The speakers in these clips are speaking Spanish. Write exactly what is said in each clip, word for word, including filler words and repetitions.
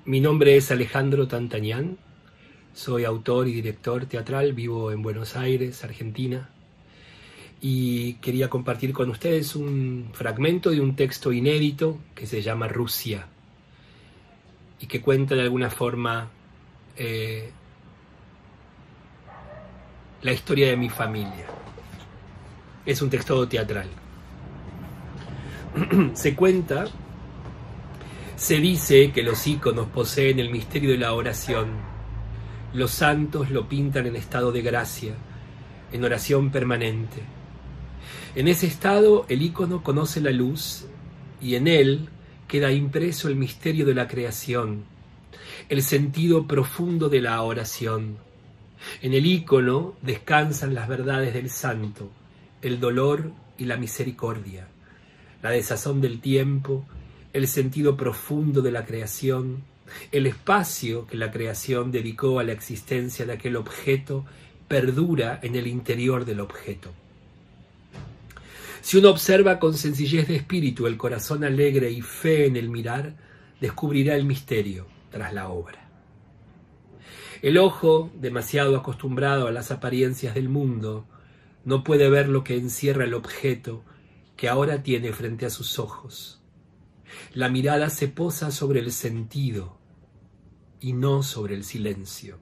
Mi nombre es Alejandro Tantañán, soy autor y director teatral, vivo en Buenos Aires, Argentina, y quería compartir con ustedes un fragmento de un texto inédito que se llama Rusia y que cuenta de alguna forma eh, la historia de mi familia. Es un texto teatral. Se cuenta, se dice que los íconos poseen el misterio de la oración. Los santos lo pintan en estado de gracia, en oración permanente. En ese estado el ícono conoce la luz y en él queda impreso el misterio de la creación, el sentido profundo de la oración. En el ícono descansan las verdades del santo, el dolor y la misericordia, la desazón del tiempo, el sentido profundo de la creación, el espacio que la creación dedicó a la existencia de aquel objeto perdura en el interior del objeto. Si uno observa con sencillez de espíritu el corazón alegre y fe en el mirar, descubrirá el misterio tras la obra. El ojo, demasiado acostumbrado a las apariencias del mundo, no puede ver lo que encierra el objeto que ahora tiene frente a sus ojos. La mirada se posa sobre el sentido y no sobre el silencio.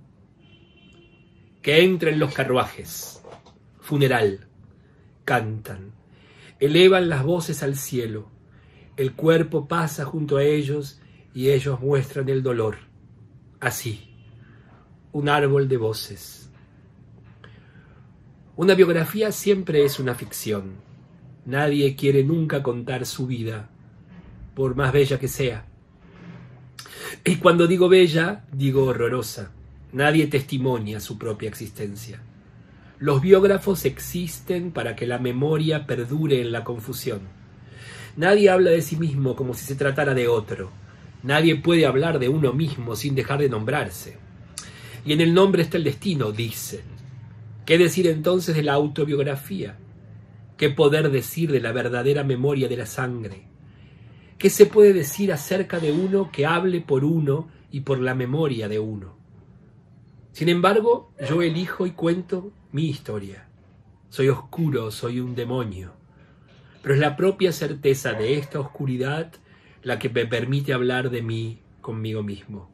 Que entren los carruajes, funeral, cantan, elevan las voces al cielo, el cuerpo pasa junto a ellos y ellos muestran el dolor. Así, un árbol de voces. Una biografía siempre es una ficción. Nadie quiere nunca contar su vida, por más bella que sea. Y cuando digo bella, digo horrorosa. Nadie testimonia su propia existencia. Los biógrafos existen para que la memoria perdure en la confusión. Nadie habla de sí mismo como si se tratara de otro. Nadie puede hablar de uno mismo sin dejar de nombrarse. Y en el nombre está el destino, dicen. ¿Qué decir entonces de la autobiografía? ¿Qué poder decir de la verdadera memoria de la sangre? ¿Qué se puede decir acerca de uno que hable por uno y por la memoria de uno? Sin embargo, yo elijo y cuento mi historia. Soy oscuro, soy un demonio. Pero es la propia certeza de esta oscuridad la que me permite hablar de mí conmigo mismo.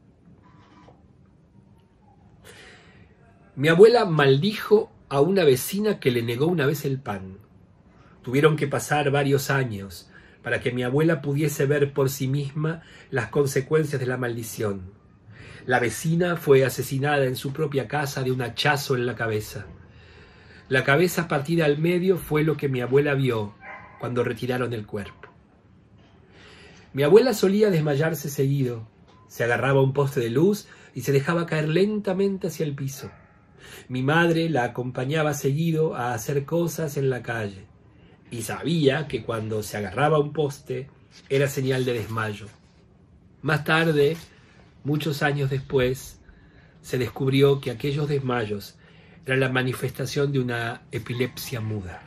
Mi abuela maldijo a una vecina que le negó una vez el pan. Tuvieron que pasar varios años para que mi abuela pudiese ver por sí misma las consecuencias de la maldición. La vecina fue asesinada en su propia casa de un hachazo en la cabeza. La cabeza partida al medio fue lo que mi abuela vio cuando retiraron el cuerpo. Mi abuela solía desmayarse seguido. Se agarraba a un poste de luz y se dejaba caer lentamente hacia el piso. Mi madre la acompañaba seguido a hacer cosas en la calle y sabía que cuando se agarraba a un poste era señal de desmayo. Más tarde, muchos años después, se descubrió que aquellos desmayos eran la manifestación de una epilepsia muda.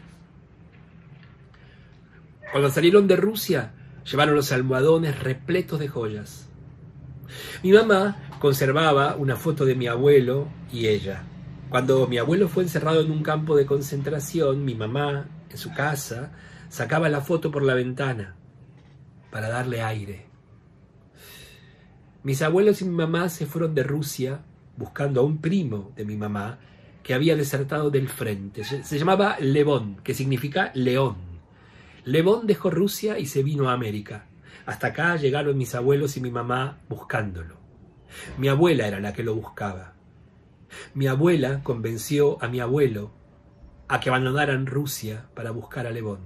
Cuando salieron de Rusia, llevaron los almohadones repletos de joyas. Mi mamá conservaba una foto de mi abuelo y ella. Cuando mi abuelo fue encerrado en un campo de concentración, mi mamá, en su casa, sacaba la foto por la ventana para darle aire. Mis abuelos y mi mamá se fueron de Rusia buscando a un primo de mi mamá que había desertado del frente. Se llamaba Levón, que significa león. Levón dejó Rusia y se vino a América. Hasta acá llegaron mis abuelos y mi mamá buscándolo. Mi abuela era la que lo buscaba. Mi abuela convenció a mi abuelo a que abandonaran Rusia para buscar a Levón.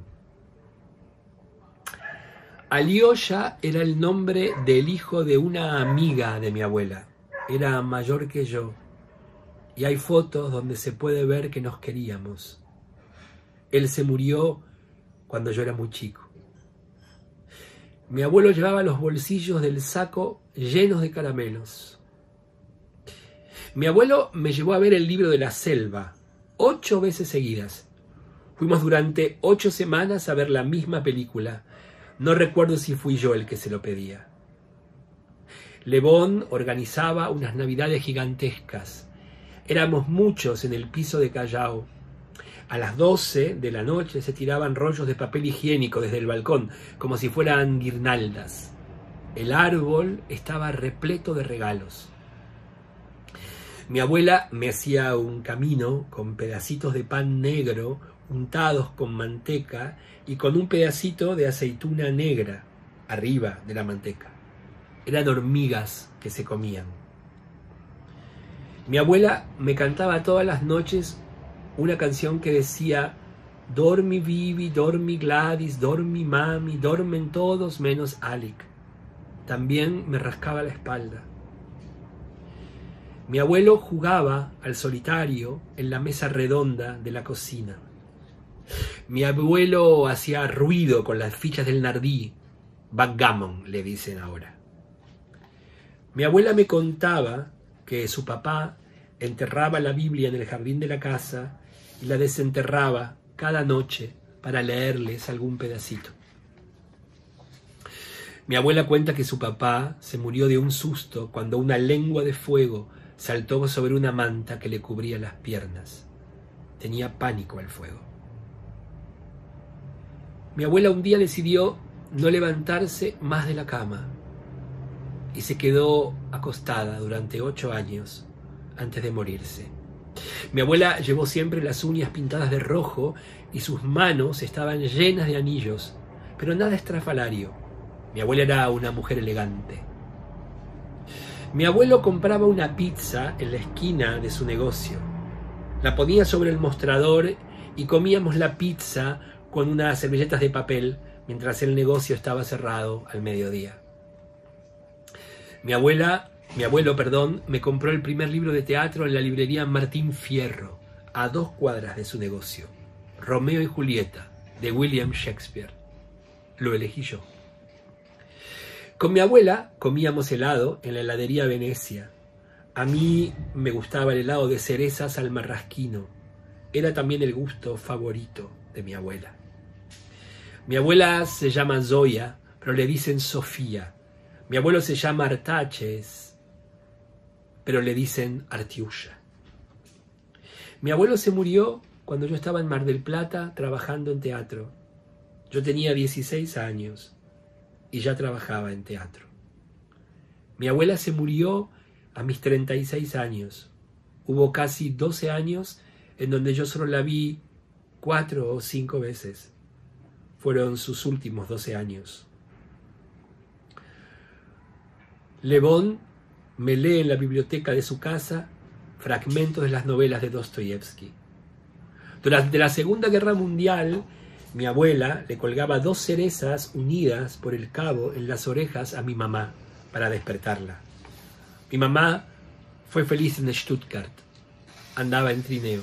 Alyosha era el nombre del hijo de una amiga de mi abuela. Era mayor que yo. Y hay fotos donde se puede ver que nos queríamos. Él se murió cuando yo era muy chico. Mi abuelo llevaba los bolsillos del saco llenos de caramelos. Mi abuelo me llevó a ver el libro de la selva, ocho veces seguidas. Fuimos durante ocho semanas a ver la misma película. No recuerdo si fui yo el que se lo pedía. Le Bon organizaba unas navidades gigantescas. Éramos muchos en el piso de Callao. A las doce de la noche se tiraban rollos de papel higiénico desde el balcón, como si fueran guirnaldas. El árbol estaba repleto de regalos. Mi abuela me hacía un camino con pedacitos de pan negro untados con manteca y con un pedacito de aceituna negra arriba de la manteca. Eran hormigas que se comían. Mi abuela me cantaba todas las noches una canción que decía: dormi Vivi, dormi Gladys, dormi Mami, dormen todos menos Alec. También me rascaba la espalda. Mi abuelo jugaba al solitario en la mesa redonda de la cocina. Mi abuelo hacía ruido con las fichas del nardí, backgammon le dicen ahora. Mi abuela me contaba que su papá enterraba la Biblia en el jardín de la casa y la desenterraba cada noche para leerles algún pedacito. Mi abuela cuenta que su papá se murió de un susto cuando una lengua de fuego saltó sobre una manta que le cubría las piernas. Tenía pánico al fuego. Mi abuela un día decidió no levantarse más de la cama y se quedó acostada durante ocho años antes de morirse. Mi abuela llevó siempre las uñas pintadas de rojo y sus manos estaban llenas de anillos, pero nada estrafalario. Mi abuela era una mujer elegante. Mi abuelo compraba una pizza en la esquina de su negocio. La ponía sobre el mostrador y comíamos la pizza con unas servilletas de papel mientras el negocio estaba cerrado al mediodía. Mi abuela, mi abuelo, perdón, me compró el primer libro de teatro en la librería Martín Fierro, a dos cuadras de su negocio. Romeo y Julieta, de William Shakespeare. Lo elegí yo. Con mi abuela comíamos helado en la heladería Venecia. A mí me gustaba el helado de cerezas al marrasquino. Era también el gusto favorito de mi abuela. Mi abuela se llama Zoya, pero le dicen Sofía. Mi abuelo se llama Artaches, pero le dicen Artiusha. Mi abuelo se murió cuando yo estaba en Mar del Plata trabajando en teatro. Yo tenía dieciséis años y ya trabajaba en teatro. Mi abuela se murió a mis treinta y seis años. Hubo casi doce años en donde yo solo la vi cuatro o cinco veces. Fueron sus últimos doce años. Le Bon me lee en la biblioteca de su casa fragmentos de las novelas de Dostoyevsky. Durante la Segunda Guerra Mundial, mi abuela le colgaba dos cerezas unidas por el cabo en las orejas a mi mamá para despertarla. Mi mamá fue feliz en Stuttgart. Andaba en trineo.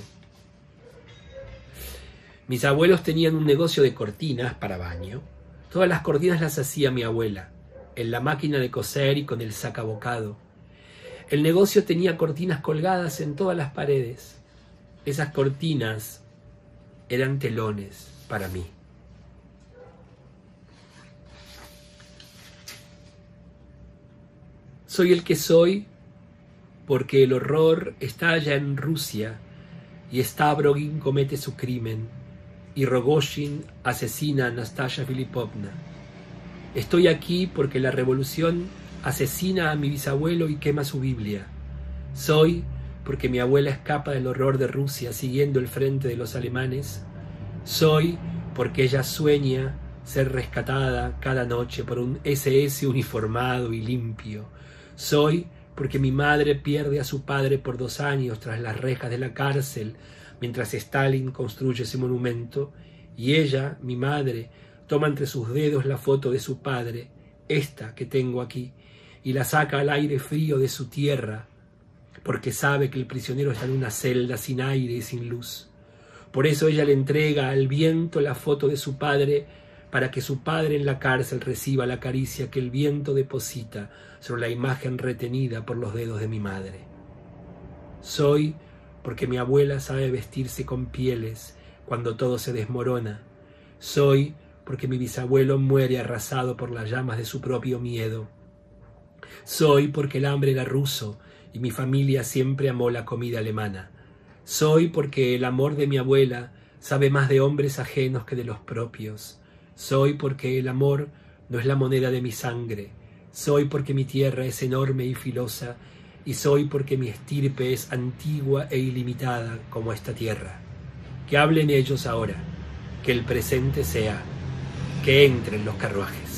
Mis abuelos tenían un negocio de cortinas para baño. Todas las cortinas las hacía mi abuela, en la máquina de coser y con el sacabocado. El negocio tenía cortinas colgadas en todas las paredes. Esas cortinas eran telones para mí. Soy el que soy porque el horror estalla en Rusia y Stavrogin comete su crimen y Rogozhin asesina a Nastasia Filipovna. Estoy aquí porque la revolución asesina a mi bisabuelo y quema su Biblia. Soy porque mi abuela escapa del horror de Rusia siguiendo el frente de los alemanes. Soy porque ella sueña ser rescatada cada noche por un ese ese uniformado y limpio. Soy porque mi madre pierde a su padre por dos años tras las rejas de la cárcel mientras Stalin construye ese monumento y ella, mi madre, toma entre sus dedos la foto de su padre, esta que tengo aquí, y la saca al aire frío de su tierra, porque sabe que el prisionero está en una celda sin aire y sin luz. Por eso ella le entrega al viento la foto de su padre, para que su padre en la cárcel reciba la caricia que el viento deposita sobre la imagen retenida por los dedos de mi madre. Soy porque mi abuela sabe vestirse con pieles cuando todo se desmorona. Soy porque mi bisabuelo muere arrasado por las llamas de su propio miedo. Soy porque el hambre era ruso y mi familia siempre amó la comida alemana. Soy porque el amor de mi abuela sabe más de hombres ajenos que de los propios. Soy porque el amor no es la moneda de mi sangre. Soy porque mi tierra es enorme y filosa, y soy porque mi estirpe es antigua e ilimitada como esta tierra. Que hablen ellos ahora, que el presente sea, que entren los carruajes.